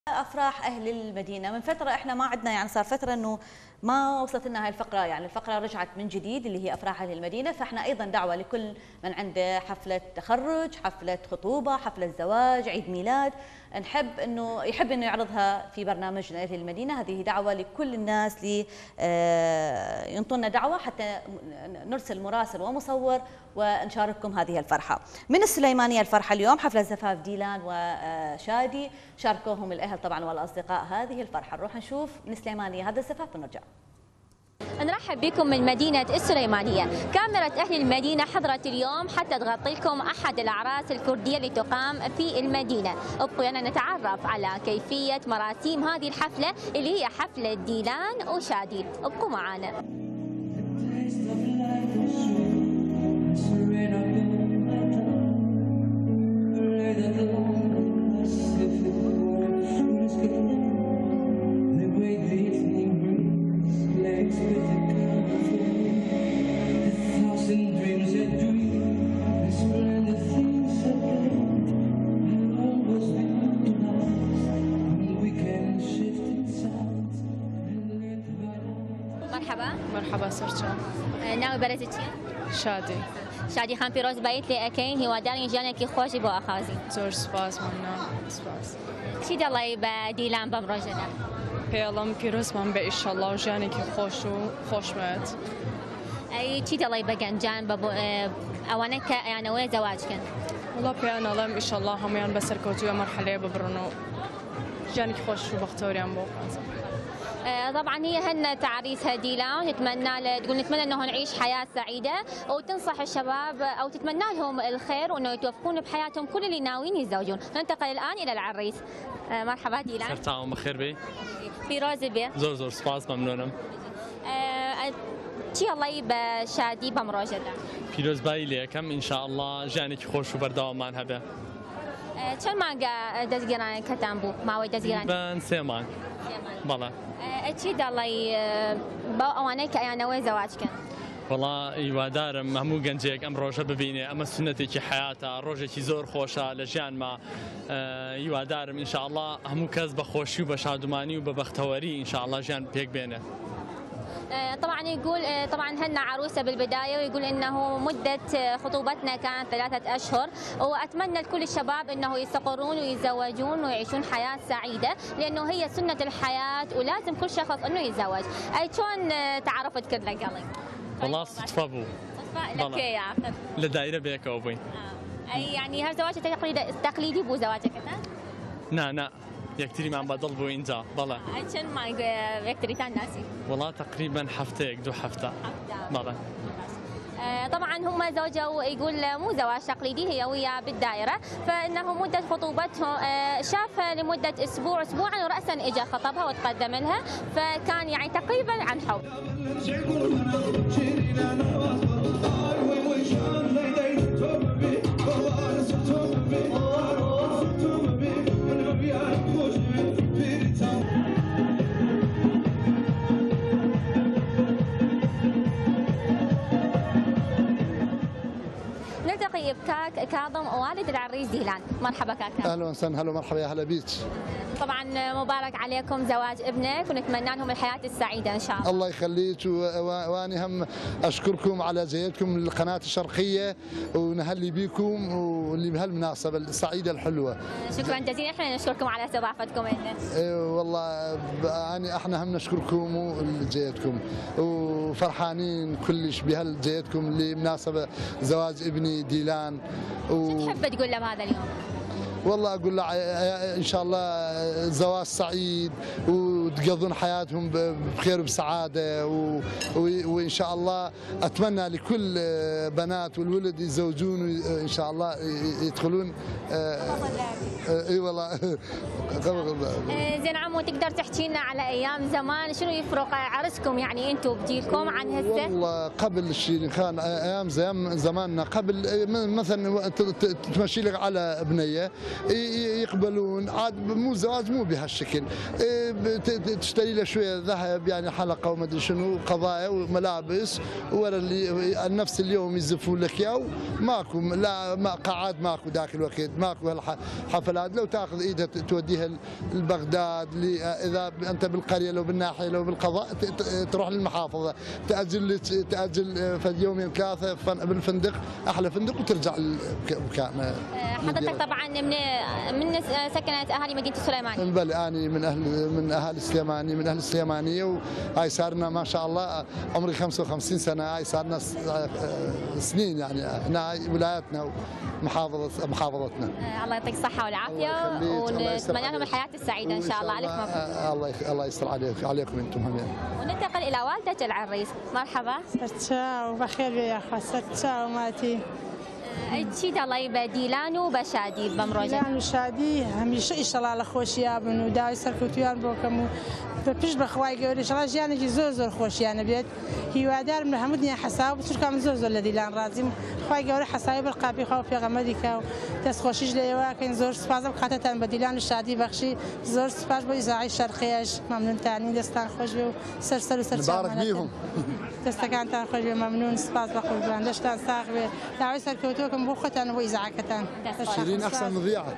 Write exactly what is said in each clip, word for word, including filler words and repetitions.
افراح اهل المدينه من فتره، احنا ما عندنا يعني صار فتره انه ما وصلت لنا هاي الفقره، يعني الفقره رجعت من جديد اللي هي افراح اهل المدينه، فاحنا ايضا دعوه لكل من عنده حفله تخرج، حفله خطوبه، حفله زواج، عيد ميلاد، نحب انه يحب انه يعرضها في برنامجنا اهل المدينه. هذه دعوه لكل الناس لي ينطونا دعوه حتى نرسل مراسل ومصور ونشارككم هذه الفرحه. من السليمانيه الفرحه اليوم حفله زفاف ديلان وشادي، شاركوهم الاهل طبعا والاصدقاء هذه الفرحه. نروح نشوف من السليمانيه هذا الزفاف ونرجع. نرحب بكم من مدينة السليمانية. كاميرا أهل المدينة حضرت اليوم حتى تغطي لكم أحد الأعراس الكردية اللي تقام في المدينة. ابقوا أن نتعرف على كيفية مراسيم هذه الحفلة اللي هي حفلة ديلان وشادي. ابقوا معنا. مرحبا. مرحبا سرچان. ناوی برزی چیه؟ شادی. شادی خان پیروز باید لی اکین هیواداری جانه کی خوشی با آخازی. زور سپاس ممنون. سپاس. چی دلای با دیلان بمروجه ده؟ پیالام پیروز من به انشالله جانه کی خوش و خوشمت. ای چی دلای با گنجان با اوانه که يعني وين زواج کن؟ والله پیانا لام انشالله همیان بسر کوتوی مرحله ببرنو جانه کی خوش و بختوریان بوقت. طبعا هي هن تعريسها ديلان، نتمنى تقول نتمنى انه نعيش حياه سعيده، وتنصح الشباب او تتمنى لهم الخير وانه يتوفقون بحياتهم كل اللي ناويين يتزوجون. ننتقل الان الى العريس. مرحبا ديلان. سرتاو بخير بي. فيروز بي. زور زور سپاس ممنونم. چی الله به شادی بمروجه ده؟ پیروز بایی لیکم ان شاء الله جانك خوش و برداومان هبه. چند مانگا دزگیران کتان بو ماوی دزگیران؟ بن سيمان. بله. چی دلای با اوانه که ایانوی زواج کن؟ والله یوادارم همو گنجێک ئەم ڕۆژە ببینێ، ئەمە سنەتێکی حیاتە، ڕۆژێکی زۆر خۆشە لە ژیانما. یوادارم ان شاء الله هەموو کەس بە خۆشی و بە شادومانی و بە بەختەوەری ان شاء الله ژیان پێک بێنێ. طبعا يقول طبعا هن عروسه بالبدايه، ويقول انه مده خطوبتنا كانت ثلاثه اشهر، واتمنى لكل الشباب انه يستقرون ويتزوجون ويعيشون حياه سعيده، لانه هي سنه الحياه ولازم كل شخص انه يتزوج. اي شلون تعرفت كل قلي؟ والله صدفه بو. صدفه لك يا اخي. لدايره بيك او بوين. اي يعني هل زواجك تقليدي تقليدي بو زواجك انت؟ نا نا یەکتری مان بەدڵ بوو اینجا. بەڵێ. چەند مانگ یەکتریتان ناسی؟ والله تقريبا حفتەیەک دوو هەفتە. بەڵێ. طبعا هم زوجوا، يقول مو زواج تقليدي، هي وياه بالدائره، فانه مده خطوبتهم شافها لمده اسبوع اسبوعا وراسا اجى خطبها وتقدم لها، فكان يعني تقريبا عن حب. نلتقي بكاك كاظم والد العريس ديلان. مرحبا كاكا. اهلا وسهلا. هلا مرحبا، يا هلا بيك. طبعا مبارك عليكم زواج ابنك، ونتمنى لهم الحياه السعيده ان شاء الله. الله يخليك، واني هم اشكركم على جيتكم للقناه الشرقيه، ونهلي بكم واللي بهالمناسبه السعيده الحلوه. شكرا جزيلا، احنا نشكركم على استضافتكم لنا. اي والله يعني احنا هم نشكركم ولجيتكم، وفرحانين كلش بهالجيتكم لمناسبه زواج ابني ديلان. و... شو تحب تقول له بهذا اليوم؟ والله اقول له ان شاء الله زواج سعيد وتقضون حياتهم بخير وبسعاده، وان شاء الله اتمنى لكل بنات والولد يتزوجون ان شاء الله يدخلون. اي والله. زين عمو، تقدر تحكي لنا على ايام زمان شنو يفرق عرسكم يعني انتم بجيلكم عن هسه؟ والله قبل الشيرين خان ايام زماننا قبل مثلا تمشي لك على بنيه يقبلون عاد، مو زواج مو بهالشكل، تشتري له شويه ذهب يعني حلقه وما ادري شنو قضايا وملابس، ورا اللي نفس اليوم يزفون لك اياه، ماكو لا ما قاعات ماكو ذاك الوقت، ماكو هالحفلات. لو تاخذ ايدها توديها لبغداد، اذا انت بالقريه لو بالناحيه لو بالقضاء تروح للمحافظه، تاجل تاجل في يومين ثلاثه بالفندق، احلى فندق وترجع مكان. حضرتك طبعا من من سكنه اهالي مدينه السليمانيه. بل اني من اهل من اهالي السليمانيه، من اهل السليمانيه، وهاي صار لنا ما شاء الله عمري خمسة وخمسين سنه، هاي صار لنا سنين يعني هنا ولايتنا ومحافظه محافظتنا. الله يعطيك الصحه والعافيه ونتمنى لهم الحياه السعيده ان شاء الله. عليكم الله الله يستر عليك عليكم انتم هم. وننتقل الى والده العريس. مرحبا. تشاو بخير يا خاصة تشاو ماتي. اكيد الله يبدي لانو بشادي بمروجه. لانو شادي هميشه ان شاء الله على خوشيابن وداوي سركوتيان بوكم بيش بخواي قولي ان شاء الله جاني زور زور خوشيان بيت هيوادار من همدني حساب بتشكا من زور زور الذي لان رازم خواي قولي حسابي بالقابي خو في غمديكا تس خوشيج ليوا كاين زور سباز بقاتتان بديلان الشادي بخشي زور سباز بو اذاعي الشرقياش ممنون تاني دستان خوش سرسر وسرسر مبارك بيهم. دستكان تان خوش ممنون سباز بقول باندشتان ساغبي داوي سركوتوكم بو ختان وإذاعتان. شيرين أحسن مذيعة.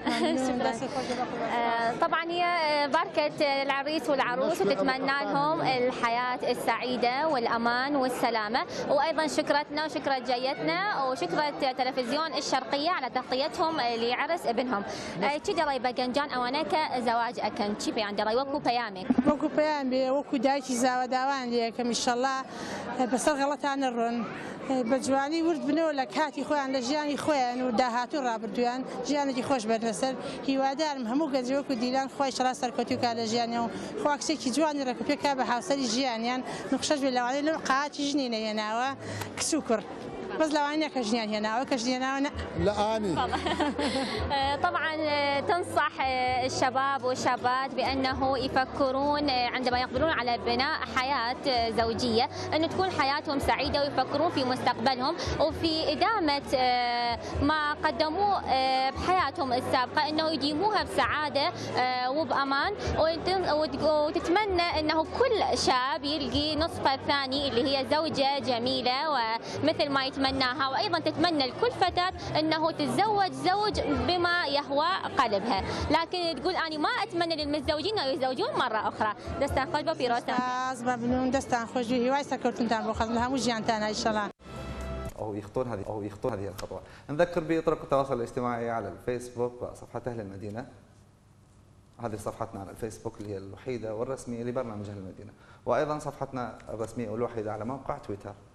طبعا هي بركة العريس والعروس وتتمنى لهم الحياة السعيدة والأمان والسلامة، وأيضا شكرتنا وشكرة جيتنا وشكرة تلفزيون الشرقية على تغطيتهم لعرس ابنهم. كي دراي بقنجان أوانك زواج أكن كي بيان دراي وكو بيامك. وكو بيام بي وكو دايتي زاوا داوان ليكم إن شاء الله بس غلط عن الرن. بجواني ورد بنولك هاتي خوان لجياني خوان وداهاتو رابردوان جياني خوش بالنسل هيوادار همو قزيوكو ديلان خوش راس سركوتيو كالا جيانيو خواك سيكي جواني ركوبيا كابا حاصلي جيانيان نقشش باللواني لو قاعات جنينه يناوا كسوكر بس لو عينك جنيان هنا وكجنيان لا اني طبعا تنصح الشباب والشابات بانه يفكرون عندما يقبلون على بناء حياه زوجيه انه تكون حياتهم سعيده ويفكرون في مستقبلهم وفي ادامه ما قدموه بحياتهم السابقه انه يديموها بسعاده وبامان، وتتمنى انه كل شاب يلقي نصفه الثاني اللي هي زوجه جميله ومثل ما يتمنى تتمناها، وايضا تتمنى لكل فتاه انه تتزوج زوج بما يهوى قلبها، لكن تقول انا ما اتمنى للمتزوجين انه يتزوجون مره اخرى. دستان خوش في روسان استاذ ممنون دستان خوش هي واي سكرتن تاع بو خدمها وجيان تاعنا ان شاء الله. او يخطون هذه او يخطون هذه الخطوه. نذكر بطرق التواصل الاجتماعي على الفيسبوك بصفحه اهل المدينه. هذه صفحتنا على الفيسبوك اللي هي الوحيده والرسميه لبرنامج اهل المدينه، وايضا صفحتنا الرسميه والوحيده على موقع تويتر.